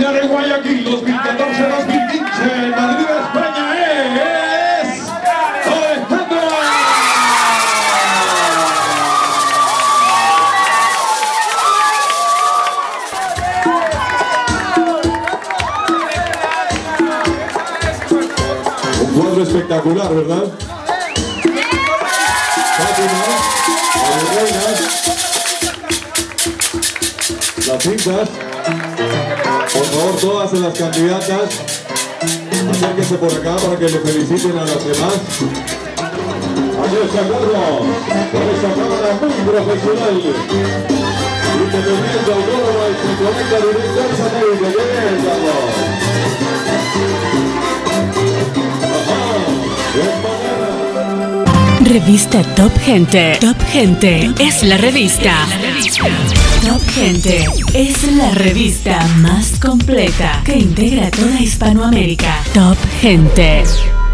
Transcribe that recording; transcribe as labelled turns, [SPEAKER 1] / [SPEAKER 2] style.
[SPEAKER 1] Mundial en Guayaquil 2014-2015, Madrid, España es Alejandra. Un cuadro espectacular, ¿verdad? Fátima, las reinas, las cintas. Por favor, todas las candidatas, acérquense por acá para que le feliciten a las demás. Aquí está Carlos, con esta cámara muy profesional. Independiente, autónoma y se conecta directo al satélite. Bien, Carlos. Ajá, bien mañana.
[SPEAKER 2] Revista Top Gente. Top Gente es la revista. Top Gente es la revista más completa que integra toda Hispanoamérica. Top Gente.